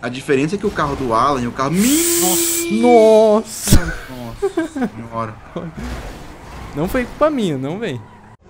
A diferença é que o carro do Alan e o carro... Nossa! Nossa senhora. Não foi culpa minha, não vem.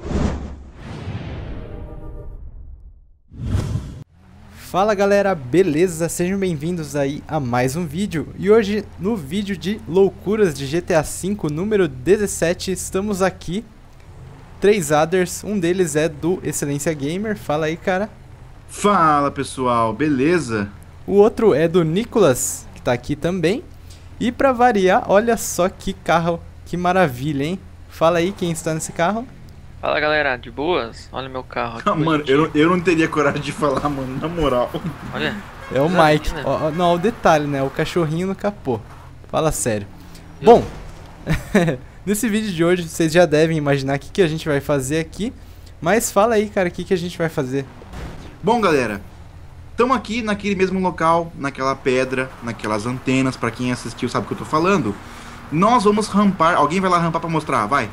Fala galera, beleza? Sejam bem-vindos aí a mais um vídeo. E hoje, no vídeo de loucuras de GTA V, número 17, estamos aqui. 3 others, um deles é do Excelência Gamer. Fala aí, cara. Fala, pessoal, beleza? O outro é do Nicolas, que tá aqui também. E pra variar, olha só que carro, que maravilha, hein? Fala aí quem está nesse carro. Fala galera, de boas? Olha meu carro aqui. Mano, eu não teria coragem de falar, mano, na moral. Olha. É o Mike. Né? Ó, não, o detalhe, né? O cachorrinho no capô. Fala sério. Bom, nesse vídeo de hoje vocês já devem imaginar o que a gente vai fazer aqui. Mas fala aí, cara, o que a gente vai fazer. Bom, galera, estamos aqui naquele mesmo local, naquela pedra, naquelas antenas, pra quem assistiu sabe o que eu tô falando. Nós vamos rampar, alguém vai lá rampar pra mostrar, vai.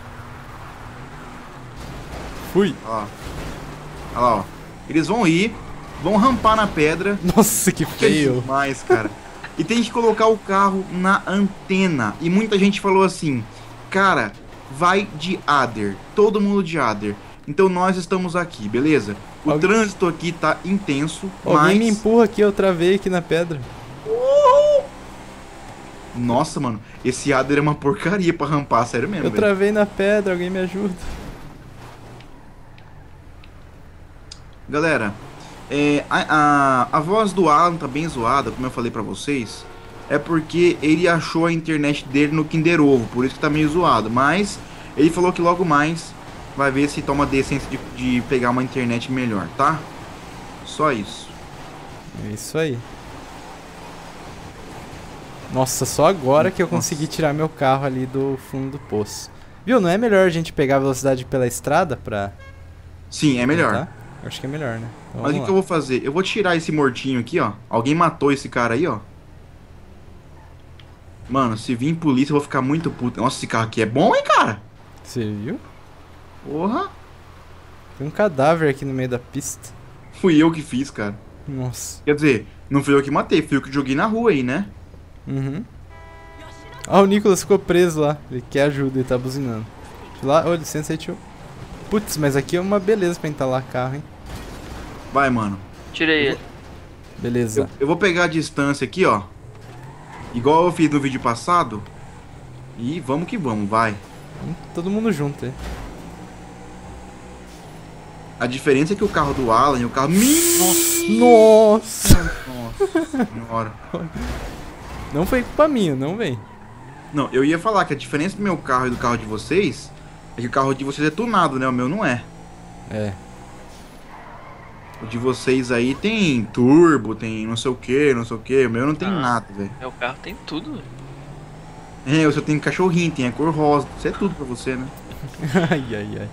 Fui. Ó. Olha lá, ó. Eles vão ir, vão rampar na pedra. Nossa, que Que feio. demais, cara. E tem que colocar o carro na antena. E muita gente falou assim, cara, vai de Adder. Todo mundo de Adder. Então nós estamos aqui, beleza? O trânsito aqui tá intenso, Alguém me empurra aqui, eu travei aqui na pedra. Nossa, mano, esse Adder é uma porcaria pra rampar, sério mesmo, Eu velho. travei na pedra, alguém me ajuda. Galera, a voz do Alan tá bem zoada, como eu falei pra vocês. É porque ele achou a internet dele no Kinder Ovo, por isso que tá meio zoado. Mas ele falou que logo mais vai ver se toma decência de pegar uma internet melhor, tá? Só isso. É isso aí. Nossa, só agora que eu consegui tirar meu carro ali do fundo do poço. Viu, não é melhor a gente pegar a velocidade pela estrada pra... Sim, é melhor. Tá? Eu acho que é melhor, né? Então, Mas o que eu vou fazer? Eu vou tirar esse mortinho aqui, ó. Alguém matou esse cara aí, ó. Mano, se vir polícia eu vou ficar muito puto. Nossa, esse carro aqui é bom, hein, cara? Você viu? Porra. Tem um cadáver aqui no meio da pista. Fui eu que fiz, cara. Nossa. Quer dizer, não fui eu que matei, fui eu que joguei na rua aí, né? Uhum. Ah, o Nicolas ficou preso lá. Ele quer ajuda, ele tá buzinando. Deixa eu lá, ô, licença aí, tio. Putz, mas aqui é uma beleza pra entalar carro, hein? Vai, mano. Tirei ele. Beleza. Eu vou pegar a distância aqui, ó. Igual eu fiz no vídeo passado. E vamos que vamos, vai. Todo mundo junto aí. A diferença é que o carro do Alan e o carro... Nossa! Nossa senhora. Não foi culpa minha, não vem. Não, eu ia falar que a diferença do meu carro e do carro de vocês é que o carro de vocês é tunado, né? O meu não é. É. O de vocês aí tem turbo, tem não sei o que, não sei o que. O meu não tem nada, velho. Meu carro tem tudo. É, o seu tem cachorrinho, tem a cor rosa. Isso é tudo pra você, né? Ai, ai, ai.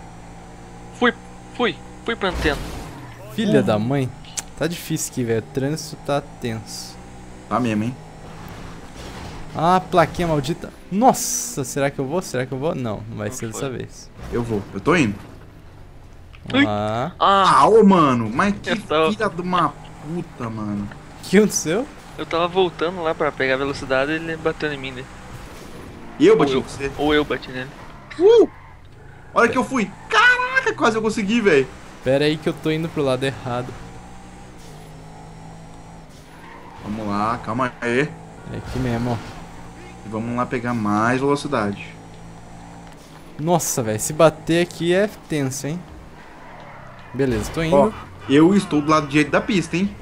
Fui pra antena. Filha da mãe. Tá difícil aqui, velho. O trânsito tá tenso. Tá mesmo, hein? Ah, plaquinha maldita. Nossa, será que eu vou? Será que eu vou? Não, não vai ser dessa vez. Eu vou. Eu tô indo. Vamos lá. Ah, Au, mano. Mas que Eu tô- filha de uma puta, mano. O que aconteceu? eu tava voltando lá pra pegar a velocidade e ele bateu em mim, né? E eu bati em você. Ou eu bati nele. Olha que eu fui. Caraca, quase eu consegui, velho. Pera aí que eu tô indo pro lado errado. Vamos lá, calma aí. É aqui mesmo, ó. E vamos lá pegar mais velocidade. Nossa, velho. Se bater aqui é tenso, hein? Beleza, tô indo. Ó, eu estou do lado direito da pista, hein?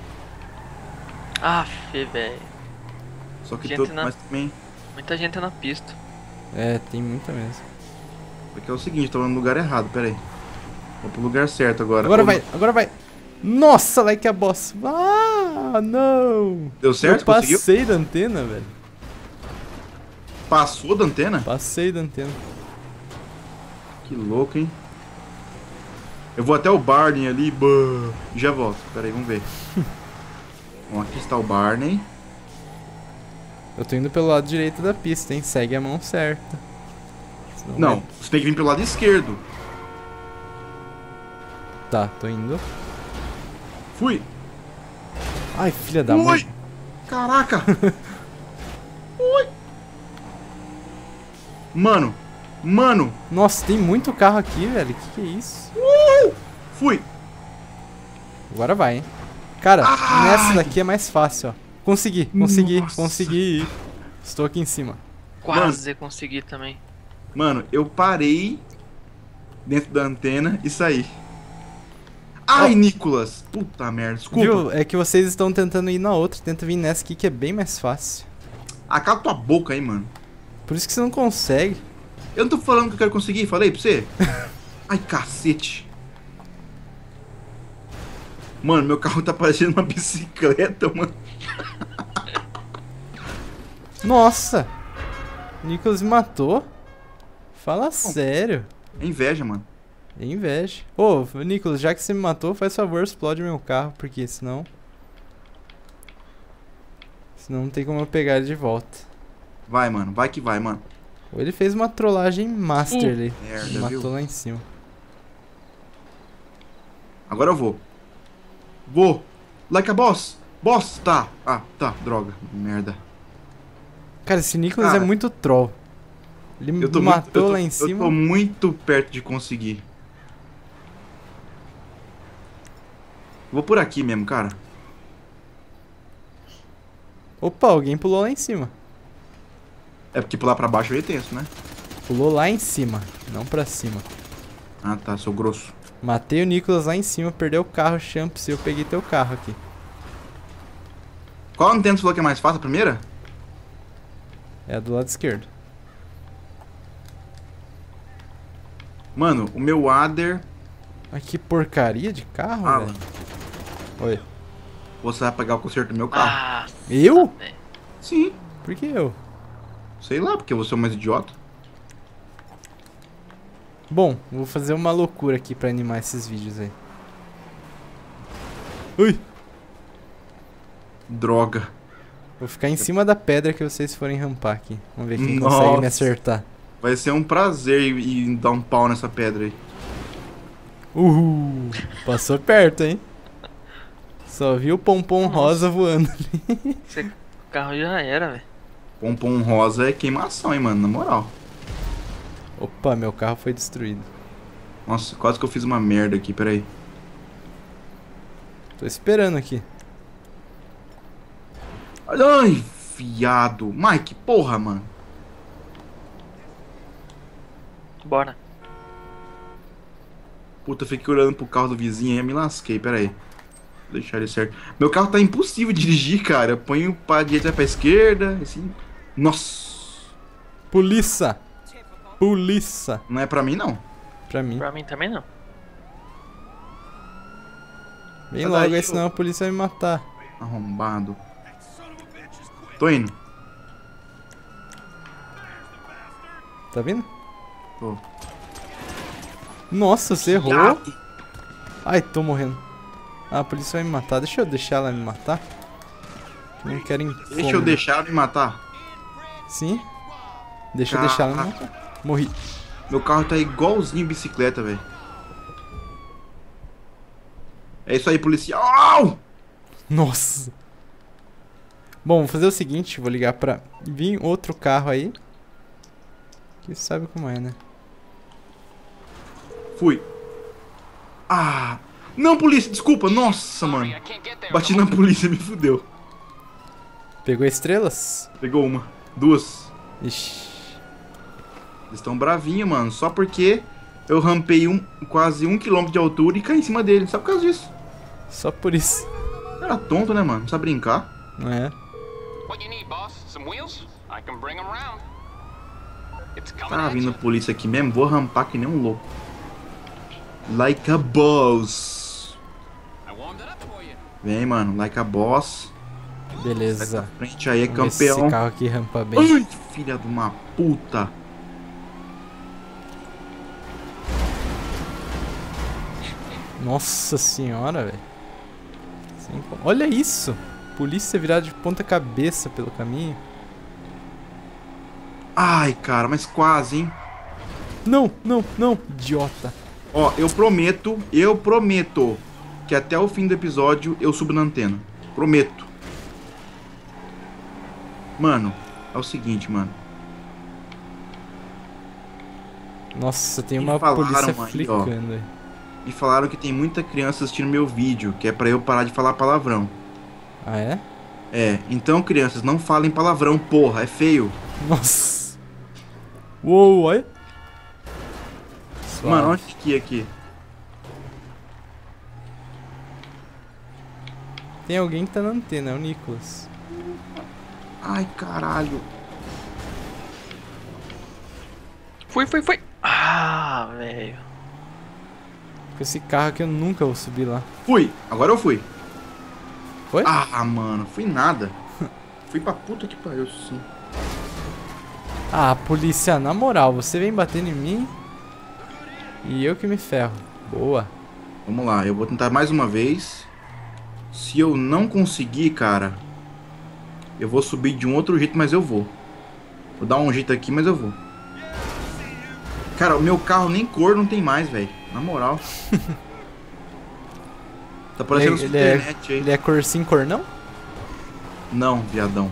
Velho. Só que Gente, todo não. mas também. Muita gente na pista. É, tem muita mesmo. Porque é o seguinte, tô no lugar errado, pera aí. Vou pro lugar certo agora. Agora Ô, vai, agora vai. Nossa, like a boss. Ah, não. Deu certo? Eu Conseguiu? passei da antena, velho. Passou da antena? Passei da antena. Que louco, hein? Eu vou até o Barney ali e já volto. Pera aí, vamos ver. Bom, aqui está o Barney. Eu tô indo pelo lado direito da pista, hein? Segue a mão certa. Senão Não, vai- você tem que vir pelo lado esquerdo. Tá, tô indo. Fui. Ai, filha da Ui. mãe. Caraca! Ui! Mano! Mano! Nossa, tem muito carro aqui, velho. Que é isso? Fui! Agora vai, hein? Cara, Ai! nessa daqui é mais fácil, ó. Consegui. Nossa. Consegui. Estou aqui em cima. Quase consegui também. Mano, eu parei dentro da antena e saí. Ai, Nicolas! Puta merda, desculpa. Viu? É que vocês estão tentando ir na outra. Tenta vir nessa aqui que é bem mais fácil. Acaba tua boca aí, mano. Por isso que você não consegue. Eu não tô falando que eu quero conseguir, falei pra você? Ai, cacete. Mano, meu carro tá parecendo uma bicicleta, mano. Nossa! O Nicolas me matou? Fala sério. É inveja, mano. É inveja. Ô, Nicolas, já que você me matou, faz favor, explode meu carro, porque senão... Senão não tem como eu pegar ele de volta. Vai, mano. Vai que vai, mano. Ou ele fez uma trollagem master ali. Merda, Me matou viu? lá em cima. Agora eu vou. Vou. Like a boss. Boss. Tá. Ah, tá. Droga. Merda. Cara, esse Nicolas Cara, é muito troll. Ele me Eu tô matou muito, lá em Eu cima. tô muito perto de conseguir. Vou por aqui mesmo, cara. Opa, alguém pulou lá em cima. É porque pular pra baixo é tenso, né? Pulou lá em cima, não pra cima. Ah, tá. Sou grosso. Matei o Nicolas lá em cima, perdeu o carro, Champs, e eu peguei teu carro aqui. Qual antena você falou que é mais fácil? A primeira? É a do lado esquerdo. Mano, o meu Adder... Mas que porcaria de carro, Alan, velho. Oi. você vai pagar o conserto do meu carro. Ah, Eu? velho. Sim. Por que eu? Sei lá, porque você é mais idiota. Bom, vou fazer uma loucura aqui pra animar esses vídeos aí. Ui! Droga. Vou ficar em cima da pedra que vocês forem rampar aqui. Vamos ver quem Nossa. consegue me acertar. Vai ser um prazer ir dar um pau nessa pedra aí. Uhul! Passou perto, hein? Só vi o pompom rosa voando ali. Esse carro já era, velho. Pompom rosa é queimação, hein, mano, na moral. Opa, meu carro foi destruído. Nossa, quase que eu fiz uma merda aqui, peraí. Tô esperando aqui. Ai, fiado. Mike, porra, mano. Bora. Puta, eu fiquei olhando pro carro do vizinho aí, eu me lasquei, peraí. Vou deixar ele certo. Meu carro tá impossível de dirigir, cara. Eu ponho pra direita e pra esquerda, assim. Nossa. Polícia! Polícia! Não é pra mim, não. Pra mim. Pra mim também não. Bem Sai logo daí, aí, senão a polícia vai me matar. Arrombado. Tô indo. Tá vendo? Tô. Nossa, você errou. Fiado. Ai, tô morrendo. Ah, a polícia vai me matar. Deixa eu deixar ela me matar. Não querem. Deixa eu deixar ela me matar. Sim? Deixa eu deixar ela me matar. Morri. Meu carro tá igualzinho bicicleta, velho. É isso aí, policial! Nossa. Bom, vou fazer o seguinte. Vou ligar pra vir outro carro aí. Que sabe como é, né? Fui. Ah! Não, polícia, desculpa. Nossa, mano. Bati na polícia, me fudeu. Pegou estrelas? Pegou uma. Duas. Ixi. Eles estão bravinhos, mano. Só porque eu rampei quase 1 km de altura e caí em cima dele. Só por causa disso. Só por isso. Era tonto, né, mano? Não sabe brincar. Não é? What you need, boss? Some wheels? I can bring them around. It's coming Tá at vindo you. polícia aqui mesmo. Vou rampar que nem um louco. Like a boss. I warmed it up for you. Vem, mano. Like a boss. Beleza. Frente aí é Vamos ver se campeão. esse carro aqui rampa bem. Ai, filha de uma puta. Nossa senhora, velho. Olha isso. Polícia virada de ponta cabeça pelo caminho. Ai, cara, mas quase, hein? Não, não, não. Idiota. Ó, eu prometo que até o fim do episódio eu subo na antena. Prometo. Mano, é o seguinte, mano. Nossa, tem Me uma falaram polícia aí, ó. flicando aí. Me falaram que tem muita criança assistindo meu vídeo, que é pra eu parar de falar palavrão. Ah, é? É, então crianças, não falem palavrão, porra, é feio. Nossa. Uou, olha. Mano, onde que é aqui? Tem alguém que tá na antena, é o Nicolas. Ai, caralho. Foi. Ah, velho. Com esse carro aqui eu nunca vou subir lá. Fui, agora eu fui. Foi? Ah, mano, fui nada. Fui pra puta que pariu, sim. Ah, polícia, na moral, você vem batendo em mim e eu que me ferro. Boa. Vamos lá, eu vou tentar mais uma vez. Se eu não conseguir, cara, eu vou subir de um outro jeito, mas eu vou. Vou dar um jeito aqui, mas eu vou. Cara, o meu carro nem cor não tem mais, velho. Na moral. Tá parecendo ele, internet aí. ele é cor sim, cor não? Não, viadão.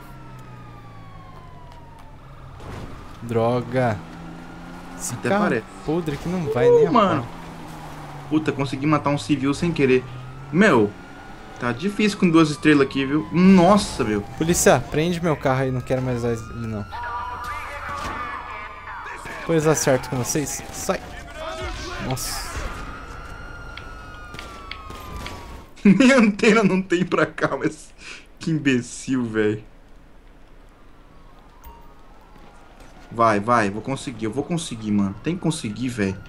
Droga. Esse Até carro parece. podre que não vai nem a Mano. pau. Puta, consegui matar um civil sem querer. Meu, tá difícil com 2 estrelas aqui, viu? Nossa, meu. Polícia, prende meu carro aí, não quero mais usar ele não. Depois eu acerto com vocês. Sai. Nossa. Nem antena não tem pra cá, mas... Que imbecil, velho. Vai, vou conseguir, eu vou conseguir, mano. Tem que conseguir, velho.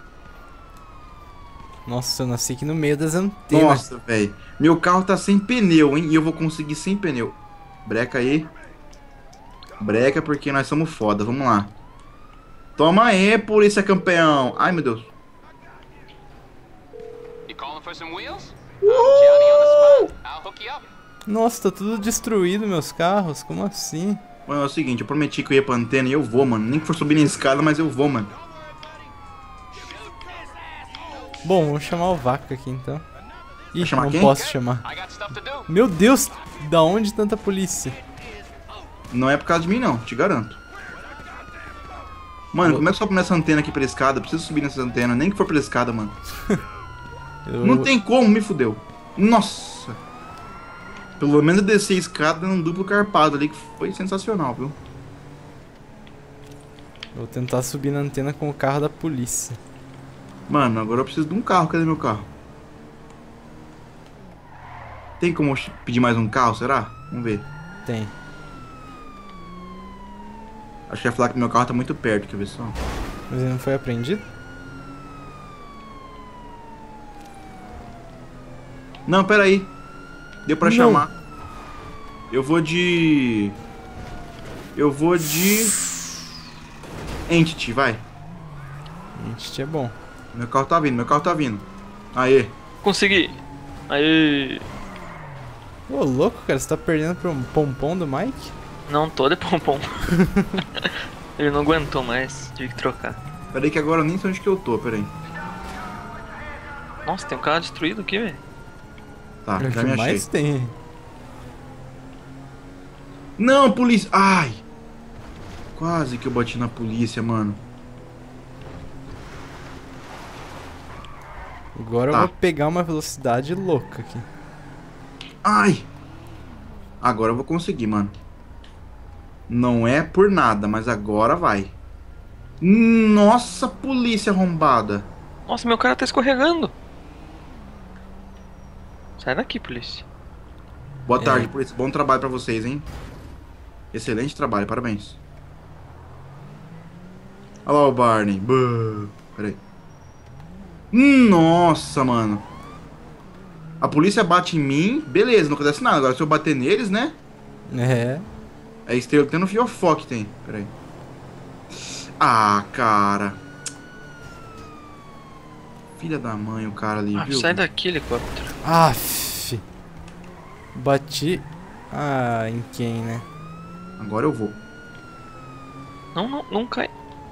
Nossa, eu nasci aqui no meio das antenas. Nossa, velho. Meu carro tá sem pneu, hein? E eu vou conseguir sem pneu. Breca aí. Breca porque nós somos foda. Vamos lá. Toma aí, polícia campeão. Ai, meu Deus. You calling for some wheels? I'm Johnny on the spot. I'll hook you up. Nossa, tá tudo destruído meus carros, como assim? Mano, é o seguinte, eu prometi que eu ia pra antena e eu vou, mano. Nem que for subir na escada, mas eu vou, mano. Bom, vamos chamar o Vaca aqui então. Ih, chamar não quem? posso chamar. I got stuff to do. Meu Deus, da onde tanta polícia? Não é por causa de mim, não. Te garanto. Mano, como é que só nessa antena aqui pela escada? Eu preciso subir nessa antena, nem que for pela escada, mano. Não tem como, me fudeu. Nossa. Pelo menos eu desci a escada num duplo carpado ali, que foi sensacional, viu? Vou tentar subir na antena com o carro da polícia. Mano, agora eu preciso de um carro. Cadê meu carro? Tem como pedir mais um carro, será? Vamos ver. Tem. Acho que ia falar que meu carro tá muito perto, quer ver só? Mas ele não foi apreendido? Não, pera aí. Deu pra Não. chamar. Eu vou de... Entity, vai. Entity é bom. Meu carro tá vindo. Aê. Consegui. Aí. Ô, louco, cara, você tá perdendo pro pompom do Mike? Não tô de pompom. Ele não aguentou mais, tive que trocar. Pera aí que agora eu nem sei onde que eu tô, pera aí. Nossa, tem um carro destruído aqui, velho. Tá, É o já que me achei. mais tem. Não, polícia! Ai! Quase que eu bati na polícia, mano. Agora Tá. eu vou pegar uma velocidade louca aqui. Ai! Agora eu vou conseguir, mano. Não é por nada, mas agora vai. Nossa, polícia arrombada. Nossa, meu cara tá escorregando. Sai daqui, polícia. Boa tarde, polícia. Bom trabalho pra vocês, hein? Excelente trabalho, parabéns. Olha lá o Barney. Pera aí. Nossa, mano. A polícia bate em mim, beleza, não acontece nada. Agora se eu bater neles, né? É. É estrela que tem no Fiofó que tem. Pera aí. Ah, cara. Filha da mãe, o cara ali, viu? Sai daqui, helicóptero. Aff. Bati. Ah, em quem, né? Agora eu vou. Não cai.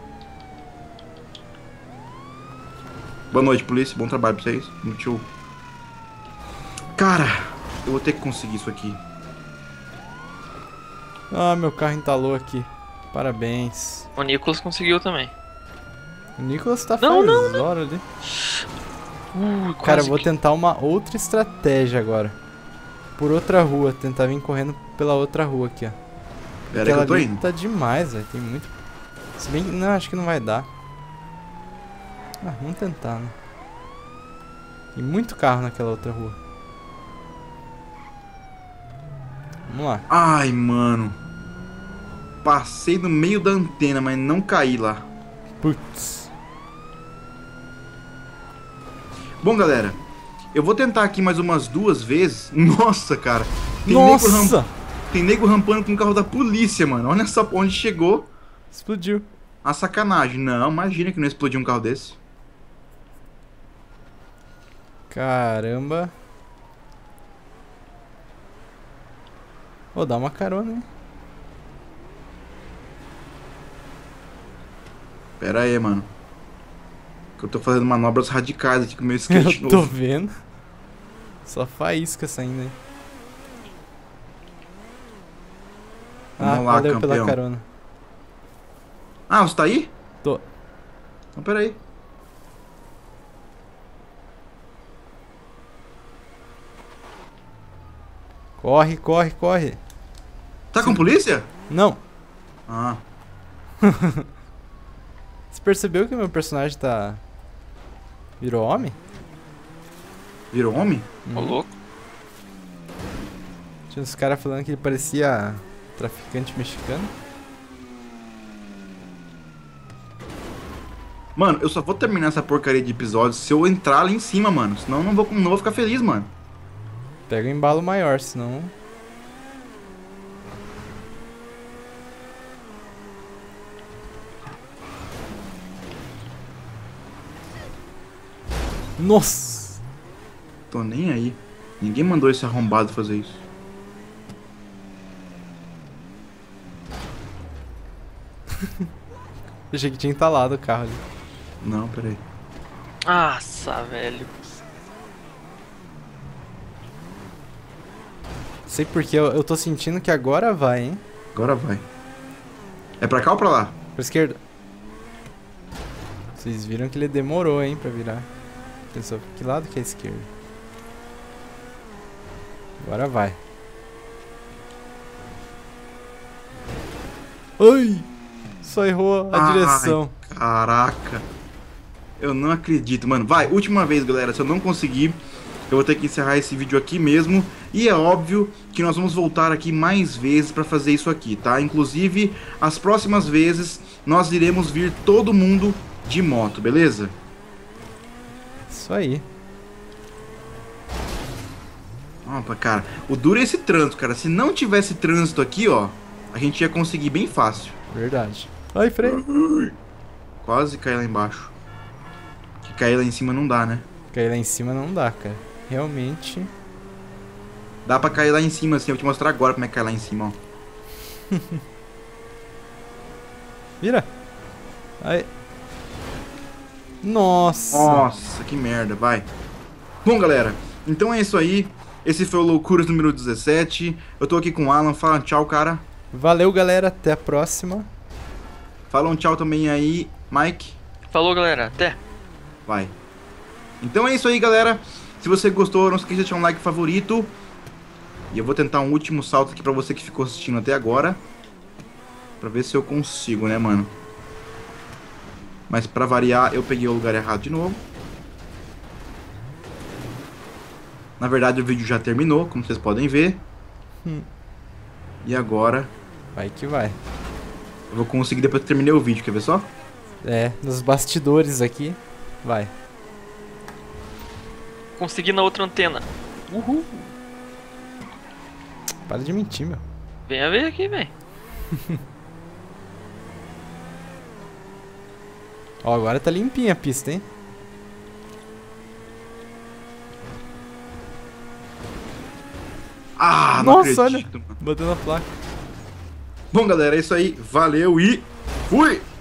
Boa noite, polícia. Bom trabalho pra vocês. Muito show. Cara, eu vou ter que conseguir isso aqui. Ah, meu carro entalou aqui. Parabéns. O Nicholas conseguiu também. O Nicholas tá Não, não, fazendo hora ali. Quase Cara, eu vou que- tentar uma outra estratégia agora. Por outra rua, tentar vir correndo pela outra rua aqui, ó. Pera aí que eu tô ali indo. tá demais, velho. Tem muito. Se bem que. Não, acho que não vai dar. Ah, vamos tentar, né? Tem muito carro naquela outra rua. Vamos lá. Ai, mano. Passei no meio da antena, mas não caí lá. Putz. Bom, galera, eu vou tentar aqui mais umas 2 vezes. Nossa, cara. Nossa! Tem nego rampando com o carro da polícia, mano. Olha só pra onde chegou Explodiu. a sacanagem. Não, imagina que não explodiu um carro desse. Caramba. Ô, dá uma carona, hein? Pera aí, mano. Que eu tô fazendo manobras radicais aqui com o meu skate Eu tô novo. vendo. Só faísca saindo aí. Vamos lá, valeu pela campeão. carona. Ah, você tá aí? Tô. Então, pera aí. Corre, corre, corre. Tá com polícia? Não. Ah, Você percebeu que meu personagem tá... Virou homem? virou homem? Ô, louco. Tinha uns caras falando que ele parecia traficante mexicano. Mano, eu só vou terminar essa porcaria de episódio se eu entrar lá em cima, mano. Senão eu não vou ficar feliz, mano. Pega um embalo maior, senão... Nossa! Tô nem aí. Ninguém mandou esse arrombado fazer isso. Achei que tinha entalado o carro ali. Não, pera aí. Nossa, velho. Sei porque eu tô sentindo que agora vai, hein? Agora vai. É pra cá ou pra lá? Pra esquerda. Vocês viram que ele demorou, hein, pra virar. Pensou, que lado que é a esquerda? Agora vai. Ai! Só errou a Ai, direção. Caraca. Eu não acredito, mano. Vai, última vez, galera. Se eu não conseguir, eu vou ter que encerrar esse vídeo aqui mesmo. E é óbvio que nós vamos voltar aqui mais vezes pra fazer isso aqui, tá? Inclusive, as próximas vezes, nós iremos vir todo mundo de moto, beleza? Isso aí. Opa, cara. O duro é esse trânsito, cara. Se não tivesse trânsito aqui, ó, a gente ia conseguir bem fácil. Verdade. Ai, freio. Quase cair lá embaixo. Que cair lá em cima não dá, né? Cair lá em cima não dá, cara. Realmente. Dá pra cair lá em cima, assim. Eu vou te mostrar agora como é que cai lá em cima, ó. Vira. Aí. Nossa. Nossa, que merda, vai. Bom, galera, então é isso aí. Esse foi o Loucuras número 17. Eu tô aqui com o Alan. Fala um tchau, cara. Valeu, galera. Até a próxima. Fala um tchau também aí, Mike. Falou, galera. Até. Vai. Então é isso aí, galera. Se você gostou, não esqueça de deixar um like favorito. E eu vou tentar um último salto aqui pra você que ficou assistindo até agora. Pra ver se eu consigo, né, mano? Mas pra variar, eu peguei o lugar errado de novo. Na verdade, o vídeo já terminou, como vocês podem ver. E agora, Vai que vai. eu vou conseguir depois que terminei o vídeo, quer ver só? É, nos bastidores aqui. Vai. Consegui na outra antena. Uhul. Para de mentir, meu. Venha ver aqui, velho. Ó, agora tá limpinha a pista, hein? Ah, não Nossa, acredito, mano. Bateu na placa. Bom, galera, é isso aí. Valeu e fui!